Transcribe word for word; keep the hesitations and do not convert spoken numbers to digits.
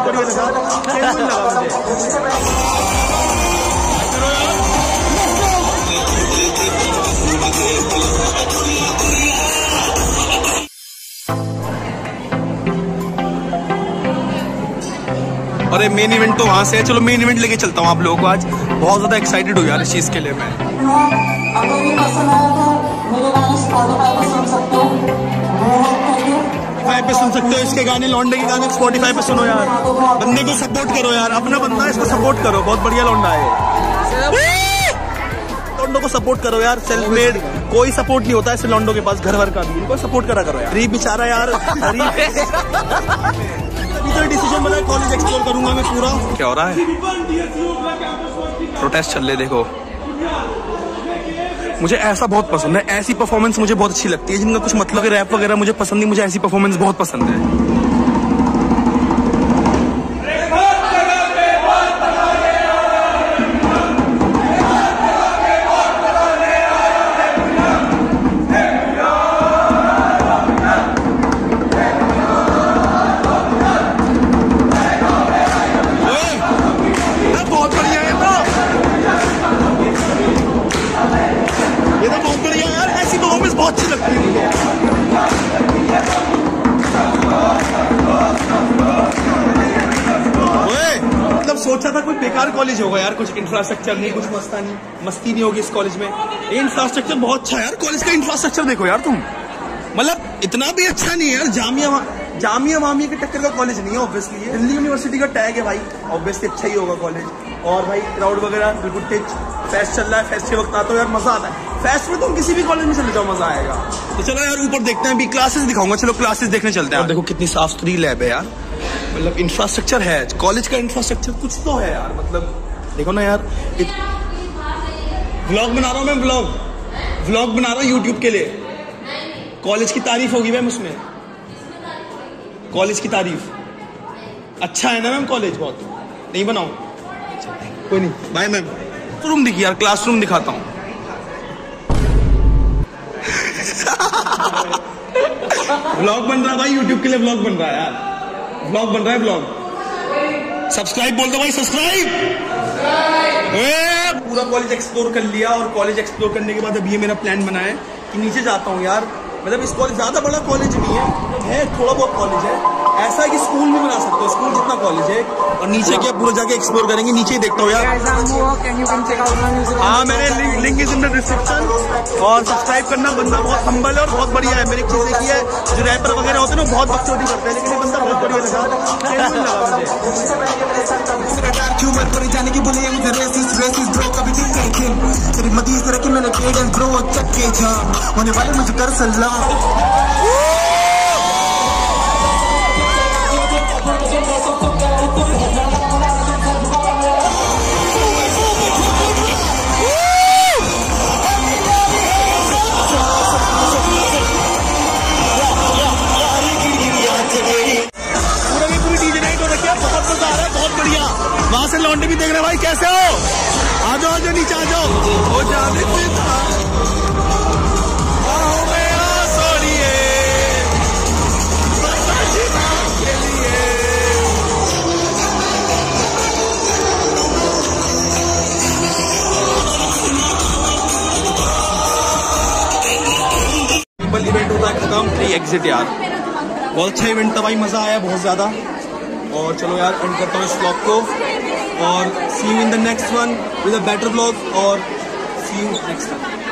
बढ़िया लगा, लगा मुझे। अरे मेन इवेंट तो वहां से है, चलो मेन इवेंट लेके चलता हूँ आप लोगों को। आज बहुत ज्यादा एक्साइटेड हूँ यार इस चीज के लिए मैं। स्पॉटिफाई पे सुन सकते हो इसके गाने, लौंडे के गाने स्पॉटिफाई पे सुनो यार। बंदे को सपोर्ट करो यार, अपना बंदा है, इसको सपोर्ट करो, बहुत बढ़िया लौंडा है। लौंडो को सपोर्ट करो यार, सेल्फ मेड, कोई सपोर्ट नहीं होता है ऐसे लौंडो के पास, घर भर का भी, इनको सपोर्ट करा करो यार। गरीब बेचारा यार, डिसीजन बना कॉलेज एक्सप्लोर करूंगा मैं पूरा। क्या हो रहा है? प्रोटेस्ट चल रहे, देखो। मुझे ऐसा बहुत पसंद है, ऐसी परफॉर्मेंस मुझे बहुत अच्छी लगती है, जिनका कुछ मतलब है, रैप वगैरह मुझे पसंद नहीं, मुझे ऐसी परफॉर्मेंस बहुत पसंद है। सोचा था कोई बेकार कॉलेज होगा यार, कुछ इंफ्रास्ट्रक्चर नहीं, कुछ मस्ता नहीं, मस्ती नहीं होगी इस कॉलेज में। ये इंफ्रास्ट्रक्चर बहुत अच्छा है यार, कॉलेज का इंफ्रास्ट्रक्चर देखो यार तुम, मतलब इतना भी अच्छा नहीं है यार। जामिया जामिया वामिया के टक्कर का कॉलेज नहीं है ऑब्वियसली, ये दिल्ली यूनिवर्सिटी का टैग है भाई, ऑब्वियसली अच्छा ही होगा कॉलेज। और भाई क्राउड वगैरह बिल्कुल टिच, फेस्ट चल रहा है, फेस्ट के वक्त आता हो यार मजा आता है। फेस्ट में तुम किसी भी कॉलेज में चले जाओ मजा आएगा। तो चलो यार ऊपर देखते हैं, अभी क्लासेस दिखाऊंगा, चलो क्लासेस देखने चलते हैं। देखो कितनी साफ सुथरी लैब है यार, मतलब इंफ्रास्ट्रक्चर है, कॉलेज का इंफ्रास्ट्रक्चर कुछ तो है यार, मतलब देखो ना यार। व्लॉग बना रहा हूँ मैं, व्लॉग व्लॉग बना रहा हूँ यूट्यूब के लिए। कॉलेज की तारीफ होगी मैम उसमें, कॉलेज की तारीफ। अच्छा है ना मैम कॉलेज, बहुत नहीं बनाऊं, कोई नहीं बाय मैम। रूम दिखी यार, क्लासरूम दिखाता हूँ। व्लॉग बन रहा है भाई, यूट्यूब के लिए व्लॉग बन रहा है यार, व्लॉग बन रहा है, व्लॉग। सब्सक्राइब बोल दो भाई, सब्सक्राइब। पूरा कॉलेज एक्सप्लोर कर लिया, और कॉलेज एक्सप्लोर करने के बाद अब ये मेरा प्लान बना है कि नीचे जाता हूँ यार। मतलब इस कॉलेज ज्यादा बड़ा कॉलेज नहीं है, है थोड़ा बहुत कॉलेज है, ऐसा है कि स्कूल नहीं बना सकते, स्कूल जितना कॉलेज है। और नीचे क्या पूरा जाके एक्सप्लोर करेंगे, नीचे ही देखता हूँ यार। हाँ मैंने link link is in the description. और सब्सक्राइब करना, बंदा बहुत हम्बल है और बहुत बढ़िया है। मैंने चीज देखी है, जो रैपर वगैरह होते हैं ना बहुत बकचोदी करते हैं, लेकिन ये बंदा बहुत बढ़िया लगा, लगा मुझे। जाने की बोले मुझे रेसिस रेसिस ब्रो, कभी दिल नहीं खेल तेरी मदीस रखी मैंने पेड एंड ब्रो, चक्के जा होने वाले मुझे कर सलाम। वहां से लौंडे भी देख रहे भाई, कैसे हो? आ जाओ, आ जाओ नीचे आ जाओ। हो जाने इवेंट होता है खत्म, फ्री एग्जिट यार। बहुत अच्छा इवेंट था भाई, मजा आया बहुत ज्यादा। और चलो यार एंड करता हूँ इस व्लॉग को, और see you in the next one with a better vlog, और सी यू नेक्स्ट टाइम।